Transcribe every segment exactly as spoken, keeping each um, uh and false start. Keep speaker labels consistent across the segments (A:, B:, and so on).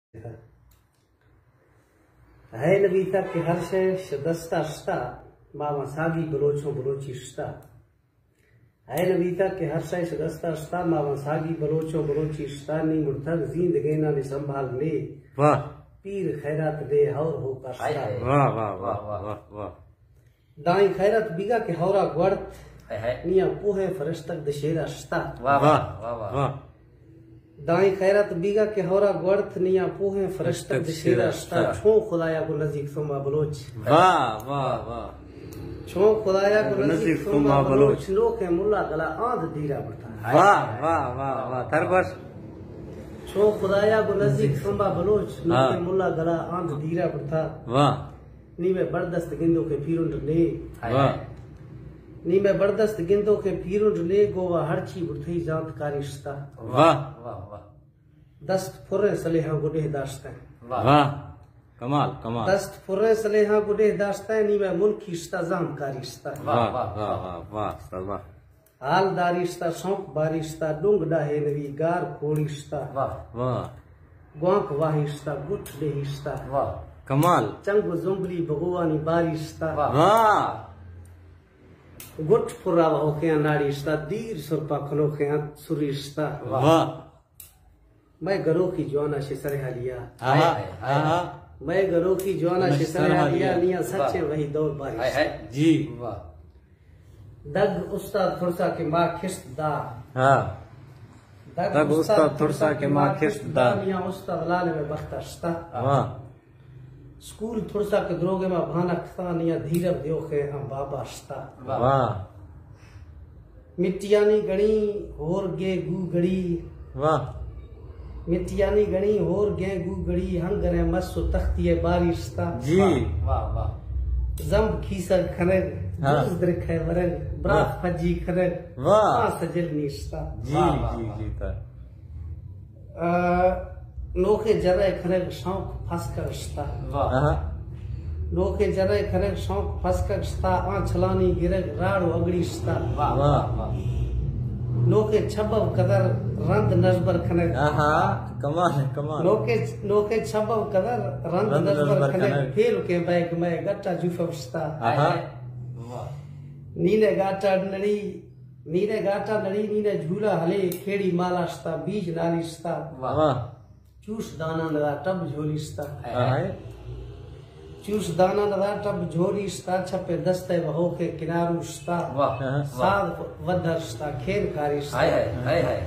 A: है नबीता के हर शे शदस्ता स्ता मामा सागी बलोचो बलोचिस्ता है नबीता के हर शे शदस्ता स्ता मामा सागी बलोचो बलोचिस्ता नी मुर्तग जिंदगीना ने संभाल ले
B: वाह
A: पीर खैरात दे हौर हो का
B: वाह वाह वाह वाह वाह
A: दाई खैरात बिगा के हौरा ग्वर्त निया पोहे फरिश्तक दशेरा स्ता
B: वाह वाह वाह वाह
A: दाई खैरात बिगा के हौरा ग्वर्त निया पोहे फरिश्तक दशेरा स्ता छो खुदाया को नजीक सुमा बलोच
B: वाह वाह वाह
A: छो खुदाया को नजीक सुमा बलोच लोके मुल्ला गला आंध दीरा बता
B: वाह वाह वाह वाह तरबस
A: छो खुदाया को नजीक सुमा बलोच लोके मुल्ला गला आंध दीरा बता
B: वाह
A: नीवे बर्दस्त गिंदो के पीरुंड ले
B: वाह
A: नीवे बर्दस्त गिंदो के पीरुंड ले गोवा हरची बुथई जात कारिश्ता
B: वाह वाह वाह
A: दस्त फुरे सलेहा गुडे दास्ता
B: वाह कमाल कमाल
A: दस्त फुरे सलेहा गुडे दास्ता नीवे मुल्की इस्ता जाम कारिश्ता
B: वाह वाह वाह वाह वाह
A: हाल दारिश्ता सौंक बारिश्ता डुंग डाहे नवी गार खोड़िश्ता
B: वाह वाह
A: ग्वांक वाहिश्ता गुठ देहिश्ता
B: वाह कमाल
A: चंग जुंबली भगवानी बारिश्ता
B: वाह
A: गुठ फुरा होके नाड़ीश्ता दीर सुरपा खलोके सुरिश्ता
B: वाह
A: मैं घरों की जवाना से सरहा लिया
B: आहा आहा
A: मैं घरों की जवाना से सरहा लिया निया सच्चे वही दौर बारिश
B: जी वाह
A: दग उस्ताद थुरसा के माँ खिस्त दा
B: हाँ दग उस्ताद थुरसा के माँ खिस्त दा
A: निया उस्ताद लाल में बख्तश्ता
B: वाह
A: स्कूल थुरसा के द्रोगे में भाना खता निया धीरव दियो के हम बाबा स्ता
B: वाह
A: मिट्टियानी गणी होर गे गू गड़ी
B: वाह
A: मिट्टियानी गणी होर गे गू गड़ी हंगरे मस्सु तख्तिये बारिश्ता
B: जी
A: वाह वाह जंब खीसर खनग दूसरे खैवरन ब्रा फजी खनग
B: वाह
A: सजल निस्ता
B: जी जी जी ता
A: लोके जरे खनग शौक फसकर स्ता
B: वाह
A: लोके जरे खनग शौक फसकर स्ता आ छलानी गिरग राड़ो अगड़ी स्ता
B: वाह वाह
A: लोके छबब कदर रंद नजबर खनग
B: आहा कमाल कमाल
A: लोके लोके छबब कदर रंद नजबर खनग फेल के बैग में गट्टा जुफस्ता
B: आहा
A: नीले गाटा नड़ी नीले गाटा नड़ी नीले झूला हले खेड़ी मालास्ता बीज नालिस्ता
B: वाह
A: चूस दाना नदा टब झोलिस्ता
B: आहा
A: चूस दाना नदा टब झोलिस्ता छपे दस्ते बहो के किनारुस्ता
B: वाह
A: साद वदरस्ता खेल कारिस्ता
B: हाय हाय हाय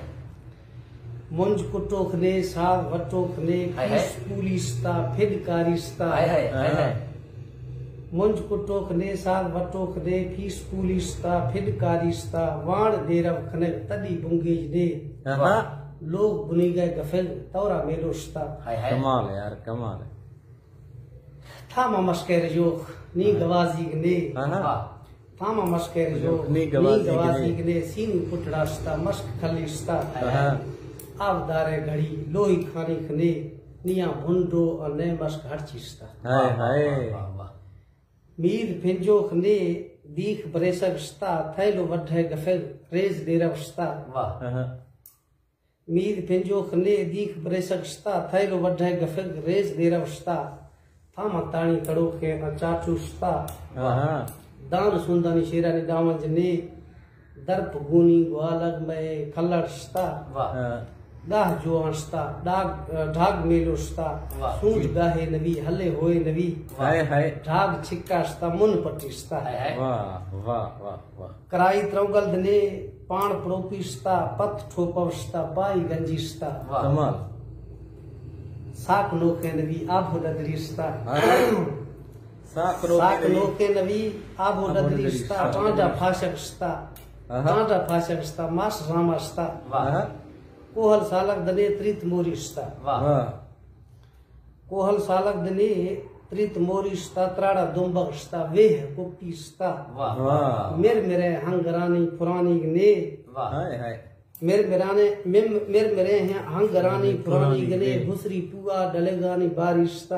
A: मुंज कुटोख ने साग वटोख ने पुलिस्ता फिर कारिस्ता
B: हाय हाय हाय
A: मुंज कुटोख ने साग वटोख ने फीस पुलिस्ता फिर कारिस्ता वाण देरव खनग तदी बुंगेज ने लोग बुनी गए गफिल तौरा मेलोस्ता
B: कमाल है यार कमाल है
A: थामा मस्कर जोख नी गवाजी ने थामा मस्कर जोख नी गवाजी ने सीन पुटड़ास्ता मस्क खलिस्ता अब दारे घड़ी लोही खानी खने निया भुंडो और नए मस्क हर चीजता
B: हाय हाय
A: मीर फिंजो खने दीख बरेसगस्ता थैलो वड्ढे गफिल रेज देरवस्ता
B: वाह
A: मीर फिंजो खने दीख बरेसगस्ता थैलो वड्ढे गफिल रेज देरवस्ता थामा ताणी कड़ो के चाचुस्ता दान सुंदानी शेरानी दामज ने दर्प गुनी ग्वालग में खल्लड़स्ता गाह जोआंस्ता डाग ढाग मेलोस्ता सूझ गाहे नबी हले होए नबी
B: हाय हाय
A: ढाग छिक्कास्ता मुन पटिस्ता
B: वाह वाह वाह वाह
A: कराई त्रौगल दने पाण प्रोपिस्ता पथ ठोपवस्ता बाई गंजिस्ता
B: कमाल
A: साक लोके नबी आभो ददरिस्ता
B: साक
A: लोके नबी आभो ददरिस्ता टांडा फाशकस्ता टांडा फाशकस्ता मास रामस्ता कोहल सालक दने त्रित मोरिस्ता कोहल सालक दने त्रित मोरिस्ता त्राड़ा दुम्बगस्ता वेह कुप्पीस्ता मेर मेरे हंगरानी पुरानी ने मेर मेराने मेर मेरे हैं हंगरानी पुरानी गने घुसरी पुआ डलेगानी बारिस्ता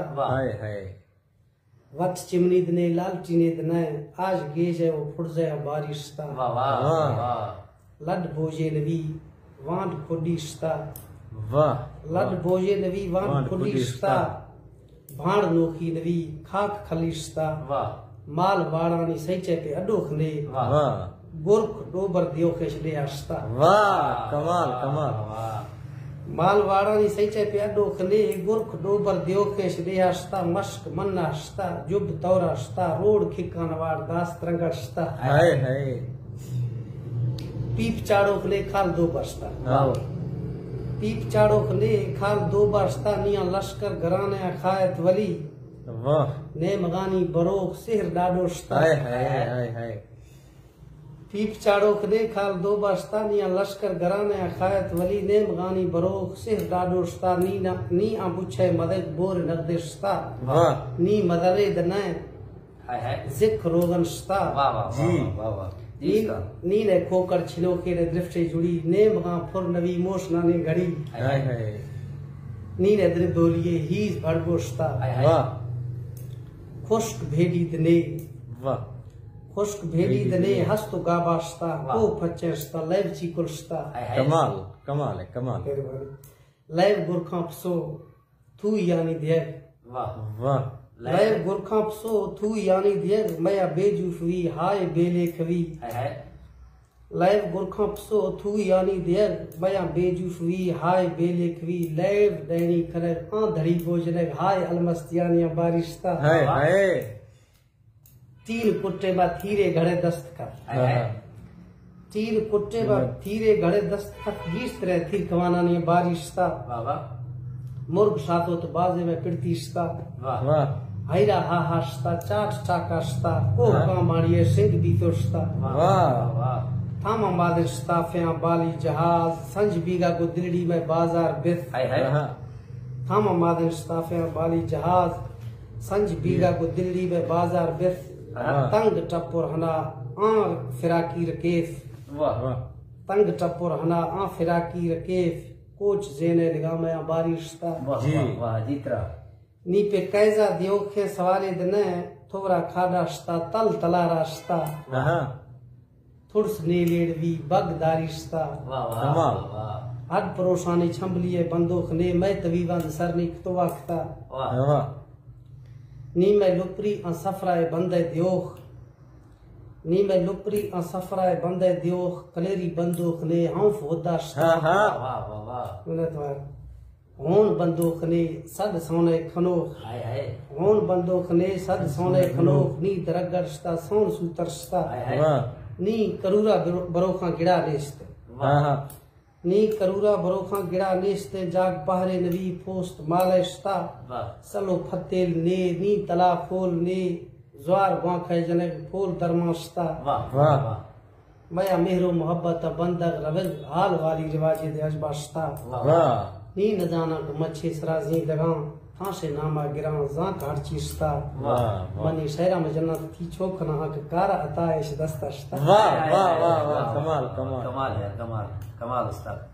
A: वक्त चिमनी दने लाल चीने दने आज गेज है वो फुर्जे बारिस्ता लड भोजे नबी वांड कोडिस्ता
B: वाह
A: लड बोजे नवी वान
B: वान
A: खुलिश्ता भाण नोखी नवी खाक खलिश्ता
C: वाह
A: माल वाड़ानी सैचे पे अडो खने
C: वाह
B: वाह
A: गुरख डोबर दियो खेश ले आस्ता
B: वाह कमाल कमाल
C: वाह
A: माल वाड़ानी सैचे पे अडो खने गुरख डोबर दियो खेश ले आस्ता मश्क मन आस्ता जुब तौर आस्ता रोड खिकान वाड़ दास तरंगस्ता
B: हाय हाय
A: पीप चाड़ो खने खाल दो बस्ता
B: आओ
A: पीप चाड़ो खने खाल दो बस्ता निया लश्कर घराने खायत वली
B: वाह
A: ने मगानी बरोक सिहर डाडोस्ता
B: हाय हाय हाय हाय
A: पीप चाड़ो खने खाल दो बस्ता निया लश्कर घराने खायत वली ने मगानी बरोक सिहर डाडोस्ता नी ना नी आ बुछे मदद बोर नगदिस्ता
B: वाह
A: नी मदरे दने
C: हाय हाय
A: जिक रोगनस्ता
C: वाह वाह
B: जी।
C: वाह वाह जी
A: नी
C: इसका
A: नी ने खोकर छिलो के ने दृष्टि जुड़ी ने मगा फुर नवी मोशना ने घड़ी
B: हाय हाय
A: नी ने द्रि बोलिए हीज भड़गोस्ता
C: हाय हाय
B: वाह
A: खुश्क भेड़ी दने
B: वाह
A: खुश्क भेड़ी दने हस्त गाबास्ता
C: वाह।
A: को फचेस्ता लैव चीकुलस्ता
C: हाय हाय
B: कमाल कमाल है कमाल
A: लैव गुरखा पसो थू यानी देग
C: वाह
B: वाह
A: लैव गुरखा पसो थू यानी देग मया बेजूफ हुई हाय बेले खवी
C: हाय हाय
A: लैव गुरखा पसो थू यानी देग मया बेजूफ हुई हाय बेले खवी लैव दैनी खरग आ धड़ी बोजने हाय अलमस्तियानिया बारिश्ता
B: हाय हाय
A: तीन कुट्टे बा थीरे घड़े दस्तखत
C: हाय हाय
A: तीन कुट्टे बा थीरे घड़े दस्तखत जिस तरह थी कवाना ने बारिश्ता
C: वाह वाह
A: मुर्ग सातो तो बाजे में पिड़तीस्ता
C: वाह
B: वाह
A: हैरा हा हास्ता चाट चाकास्ता ओ
B: हाँ।
A: का मारिए सिंह बीतोस्ता
B: वाह
C: वाह
A: थामा बादिस्ता फ्या बाली जहाज संज बीगा को दिल्ली में बाजार बिथ
C: हाय हाय
B: हाँ
A: थामा बादिस्ता फ्या बाली जहाज संज बीगा को दिल्ली में बाजार बिथ
B: हाँ।
A: तंग टप्पुर हना आ फिराकी रकेफ
C: वाह
B: वाह
A: तंग टप्पुर हना आ फिराकी रकेफ कोच जेने निगाह में बारिश्ता
C: वाह
B: जी।
C: वाह वाह जीतरा
A: नी पे कैजा दियोखे सवाले दने थोड़ा खाडास्ता तल तला रास्ता
B: हाँ
A: थुर्स नीलेड़वी बग दारिस्ता
C: वाह वाह
B: कमाल।
C: वाह
A: हद परोसानी छंबलिए बंदूक ने मैं तवीबंद सरनी खतवाखता
C: वाह
B: वाह
A: नी मैं लुपरी आ सफराए बंदे दियोख नी मैं लुपरी आ सफराए बंदे दियोख कलेरी बंदूक ने हौफ होदास्ता
B: हाँ हाँ
C: वाह वाह वाह
A: मैंने तुम्हार होन बंदूक ने सद सोने खनोख
C: हाय हाय
A: होन बंदूक ने सद सोने खनोख नी दरगरस्ता सोन सूतरस्ता
C: हाय हाय
B: वाह
A: नी करूरा बरो- बरोखा गिड़ा नेस्ते
B: हाँ हाँ
A: नी करूरा बरोखा गिड़ा नेस्ते जाग पहरे नवी पोस्ट मालेस्ता
C: वाह
A: सलो फतेल ने नी तला फोल ने ज्वार ग्वाखे जने फोल दरमास्ता
C: वाह
B: वाह।
C: वाह
A: मया मेहरो मोहब्बत बंदग रविल हाल वाली रिवाजे दे अजबास्ता
B: वाह
A: नी न जाना तो मच्छे सराजी दगा था से नामा गिरा जा काट चीस्ता
B: वाह
A: मनी शहरा में जन्नत थी छोकना हक कारा अता इस दस्ता
B: वाह वाह वाह वाह कमाल कमाल
C: कमाल है कमाल कमाल उस्ताद